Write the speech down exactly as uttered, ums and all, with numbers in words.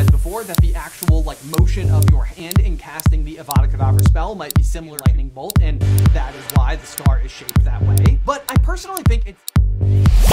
guys before that the actual like motion of your hand in casting the Avada Kedavra spell might be similar to lightning bolt, and that is why the scar is shaped that way. But I personally think it's